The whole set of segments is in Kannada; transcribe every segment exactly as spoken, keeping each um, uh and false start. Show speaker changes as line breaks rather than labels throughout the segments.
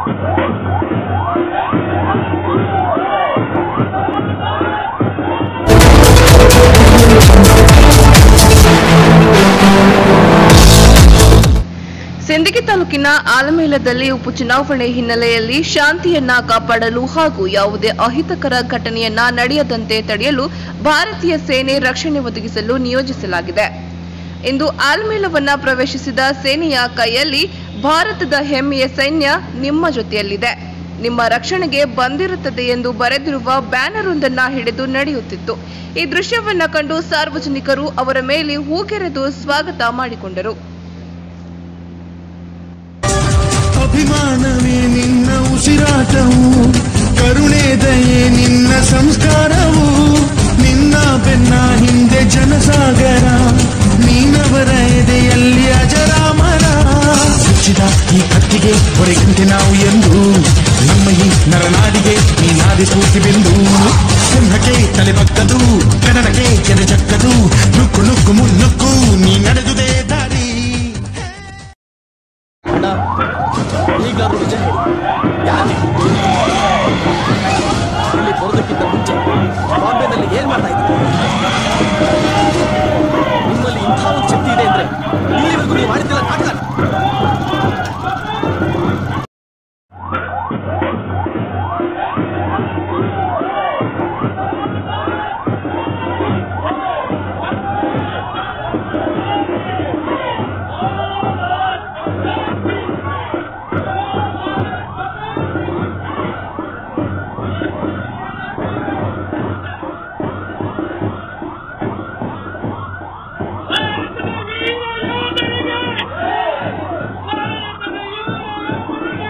ಸಿಂದಗಿ ತಾಲೂಕಿನ ಆಲಮೇಲದಲ್ಲಿ ಉಪಚುನಾವಣೆ ಹಿನ್ನೆಲೆಯಲ್ಲಿ ಶಾಂತಿಯನ್ನ ಕಾಪಾಡಲು ಹಾಗೂ ಯಾವುದೇ ಅಹಿತಕರ ಘಟನೆಯನ್ನ ನಡೆಯದಂತೆ ತಡೆಯಲು ಭಾರತೀಯ ಸೇನೆ ರಕ್ಷಣೆ ಒದಗಿಸಲು ನಿಯೋಜಿಸಲಾಗಿದೆ. ಇಂದು ಆಲಮೇಲವನ್ನ ಪ್ರವೇಶಿಸಿದ ಸೇನೆಯ ಕೈಯಲ್ಲಿ ಭಾರತದ ಹೆಮ್ಮೆಯ ಸೈನ್ಯ ನಿಮ್ಮ ಜೊತೆಯಲ್ಲಿದೆ, ನಿಮ್ಮ ರಕ್ಷಣೆಗೆ ಬಂದಿರುತ್ತದೆ ಎಂದು ಬರೆದಿರುವ ಬ್ಯಾನರ್ ಒಂದನ್ನ ಹಿಡಿದು ನಡೆಯುತ್ತಿತ್ತು. ಈ ದೃಶ್ಯವನ್ನ ಕಂಡು ಸಾರ್ವಜನಿಕರು ಅವರ ಮೇಲೆ ಹೂಗೆರೆದು ಸ್ವಾಗತ ಮಾಡಿಕೊಂಡರು.
ಅಭಿಮಾನವೇ ನಿನ್ನ ಉಸಿರಾಟವು, ಕರುಣೆ ದಯೆ ನಿನ್ನ ಸಂಸ್ಕಾರವು, ನಿನ್ನ ಬೆನ್ನ ಹಿಂದೆ ಜನಸಾಗರ, ನೀನವರ ಎದೆಯಲ್ಲಿ ಅಜರಾಮರ. ಸಿಕ್ಕಿದ ಈ ಕತ್ತಿಗೆ ಹೊರಗಂತೆ ನಾವು ಎಂದು, ನಮ್ಮ ಈ ನರನಾಡಿಗೆ ನೀನಾದಿ ಸ್ಫೂರ್ತಿ ಬಿಂದು. ಸಿಂಹಕ್ಕೆ ತಲೆ ಬಗ್ಗದು, ಕನ್ನಡಕ್ಕೆ ಕೆರೆ ಚಕ್ಕದು, ನುಕ್ಕು ನುಕ್ಕು ಮುನ್ನುಕ್ಕು ನೀ ನಡೆದುದೇ ದಾರಿ. ಈಗಲಾದ್ರೂ ನಿಜ ಹೇಳಿ, ಇಲ್ಲಿ ಬರೋದಕ್ಕಿಂತ ಮುಂಚೆ ಬಾಂಬೆನಲ್ಲಿ ಏನ್ ಮಾಡ್ತಾ ಇದ್ದೀವಿ? ನಿಮ್ಮಲ್ಲಿ ಇಂಥ ಒಂದು ಶಕ್ತಿ ಇದೆ ಅಂದ್ರೆ ಇಲ್ಲಿವರೆಗೂ ನೀವು ಮಾಡಿದ್ದಿಲ್ಲ ನಾಟಕ.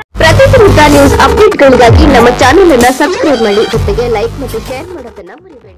ಪ್ರತಿದಿನದ ನ್ಯೂಸ್ ಅಪ್ಡೇಟ್ಗಳಿಗಾಗಿ ನಮ್ಮ ಚಾನೆಲ್ ಅನ್ನು ಸಬ್ಸ್ಕ್ರೈಬ್ ಮಾಡಿ, ಜೊತೆಗೆ ಲೈಕ್ ಮತ್ತು ಶೇರ್ ಮಾಡೋದನ್ನ ಮರಿಬೇಡಿ.